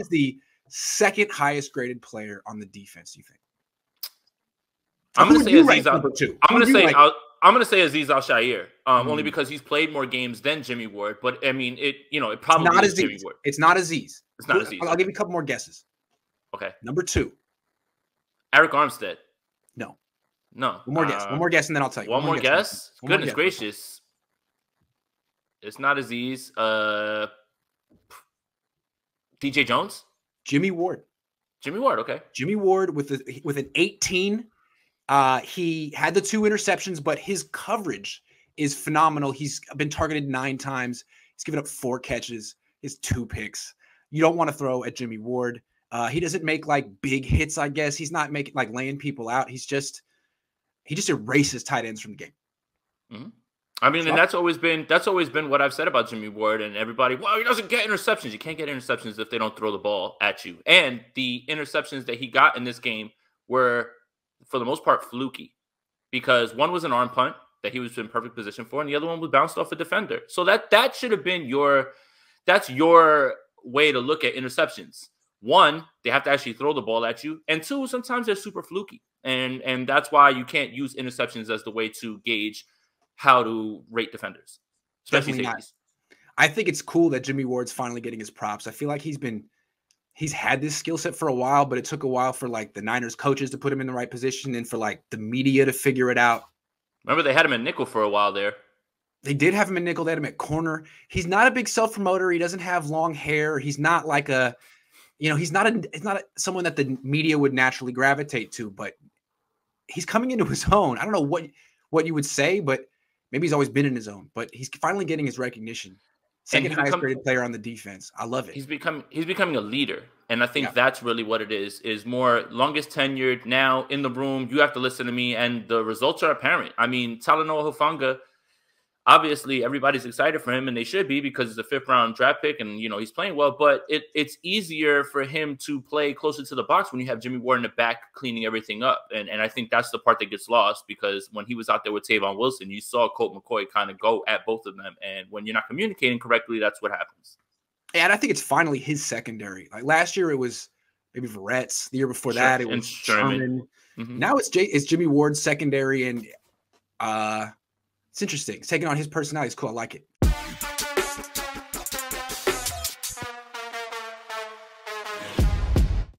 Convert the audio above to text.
is the second highest graded player on the defense, you think? I'm going to say Aziz number two. I'm going to say Aziz Al-Shaair, only because he's played more games than Jimmie Ward. But I mean, it probably is Jimmie Ward. It's not Aziz. It's not Aziz. I'll give you a couple more guesses. Okay. Number two. Arik Armstead. No. No. One more guess. One more guess, and then I'll tell you. One more guess? Goodness gracious. It's not Aziz. DJ Jones? Jimmie Ward. Jimmie Ward, okay. Jimmie Ward with an 18. He had the 2 interceptions, but his coverage is phenomenal. He's been targeted 9 times. He's given up 4 catches. His 2 picks. You don't want to throw at Jimmie Ward. He doesn't make like big hits, I guess. He's not making like laying people out. He just erases tight ends from the game. Mm-hmm. I mean, and that's always been what I've said about Jimmie Ward, and everybody, well, he doesn't get interceptions. You can't get interceptions if they don't throw the ball at you. And the interceptions that he got in this game were, for the most part, fluky, because one was an arm punt that he was in perfect position for, and the other one was bounced off a defender. So that should have been your way to look at interceptions. 1, they have to actually throw the ball at you, and 2, sometimes they're super fluky, and that's why you can't use interceptions as the way to gauge how to rate defenders, especially safeties. I think it's cool that Jimmie Ward's finally getting his props. I feel like he's had this skill set for a while, but it took a while for like the Niners coaches to put him in the right position and for like the media to figure it out. Remember, they had him at nickel for a while there. They did have him at nickel. They had him at corner. He's not a big self-promoter. He doesn't have long hair. He's not like he's not someone that the media would naturally gravitate to, but he's coming into his own. I don't know what you would say, but maybe he's always been in his own, but he's finally getting his recognition. Second highest graded player on the defense. I love it. He's becoming a leader. And I think that's really what it is more longest tenured now in the room. You have to listen to me, and the results are apparent. I mean, Talanoa Hufanga, obviously everybody's excited for him, and they should be, because it's a 5th-round draft pick, and he's playing well. But it's easier for him to play closer to the box when you have Jimmie Ward in the back cleaning everything up. And I think that's the part that gets lost, because when he was out there with Tavon Wilson, you saw Colt McCoy kind of go at both of them. And when you're not communicating correctly, that's what happens. And I think it's finally his secondary. Like last year, it was maybe Veretz. The year before that, it was Sherman. Mm-hmm. Now it's Jimmie Ward's secondary, and it's interesting. It's taking on his personality. It's cool. I like it.